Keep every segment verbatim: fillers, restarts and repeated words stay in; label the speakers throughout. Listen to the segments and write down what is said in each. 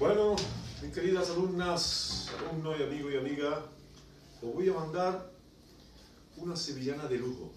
Speaker 1: Bueno, mis queridas alumnas, alumnos y amigos y amigas, os voy a mandar una sevillana de lujo.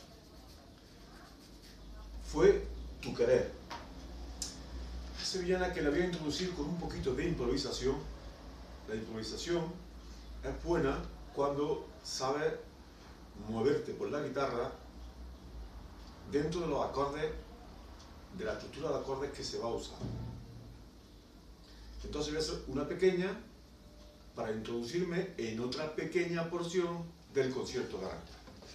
Speaker 1: Fue tu querer. Una sevillana que la voy a introducir con un poquito de improvisación. La improvisación es buena cuando sabes moverte por la guitarra dentro de los acordes, de la estructura de acordes que se va a usar. Entonces voy a hacer una pequeña para introducirme en otra pequeña porción del concierto grande.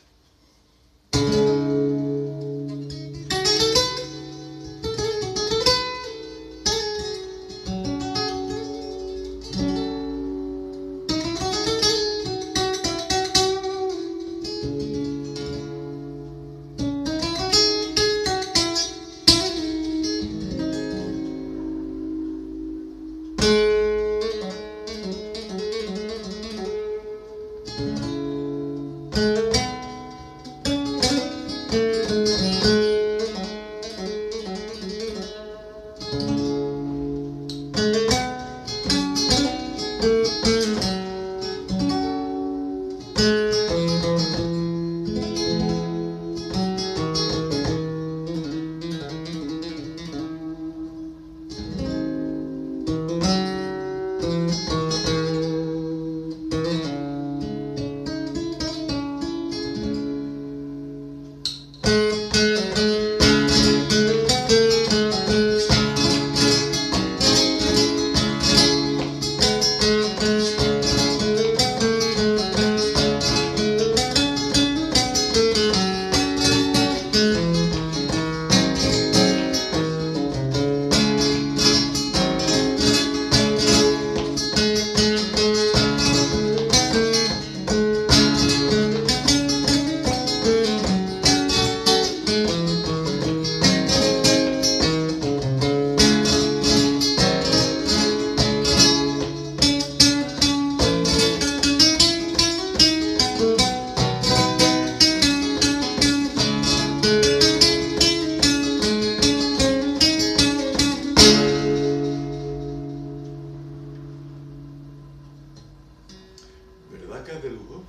Speaker 1: ¿Verdad que es de lujo?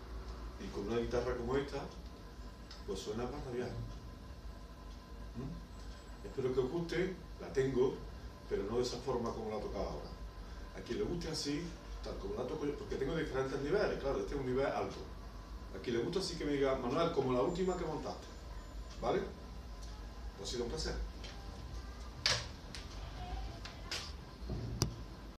Speaker 1: Y con una guitarra como esta, pues suena para bien. ¿Mm? Espero que os guste, la tengo, pero no de esa forma como la tocaba ahora. A quien le guste así, tal como la toco yo, porque tengo diferentes niveles, claro, este es un nivel alto. A quien le guste así que me diga, Manuel, como la última que montaste, ¿vale? Pues ha sido un placer.